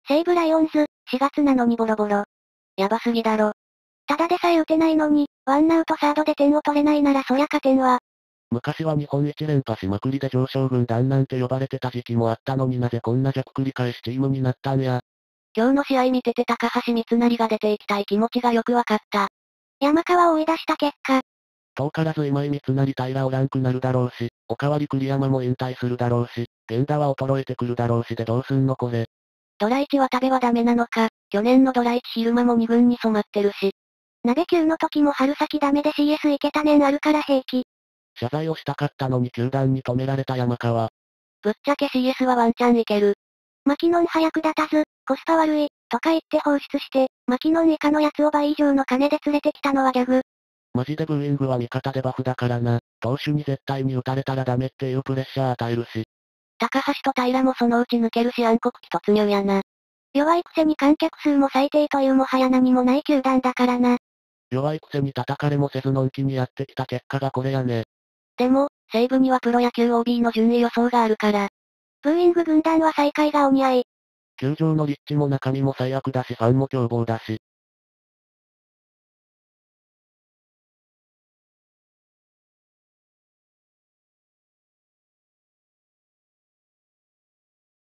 西武ライオンズ、4月なのにボロボロ。 やばすぎだろ。 ただでさえ打てないのに、ワンアウトサードで点を取れないならそりゃ勝てんわ。 昔は日本一連覇しまくりで常勝軍団なんて呼ばれてた時期もあったのになぜこんな弱繰り返しチームになったんや。 今日の試合見てて高橋光成が出ていきたい気持ちがよくわかった。 山川を追い出した結果。 遠からず今井光成平おらんくなるだろうし、おかわり栗山も引退するだろうし、源田は衰えてくるだろうしでどうすんのこれ。 ドラ1渡部はダメなのか、去年のドラ1昼間も2軍に染まってるし。 鍋級の時も春先ダメで CS いけた年あるから平気。 謝罪をしたかったのに球団に止められた山川。 ぶっちゃけ CS はワンチャンいける。 マキノン早く立たず、コスパ悪い、とか言って放出して、マキノン以下のやつを倍以上の金で連れてきたのはギャグ。 マジでブーイングは味方でバフだからな。投手に絶対に打たれたらダメっていうプレッシャー与えるし。 高橋と平もそのうち抜けるし暗黒期突入やな。 弱いくせに観客数も最低というもはや何もない球団だからな。 弱いくせに叩かれもせずのんきにやってきた結果がこれやね。 でも、西武にはプロ野球 OB の順位予想があるから。 ブーイング軍団は最下位がお似合い。 球場の立地も中身も最悪だしファンも凶暴だし。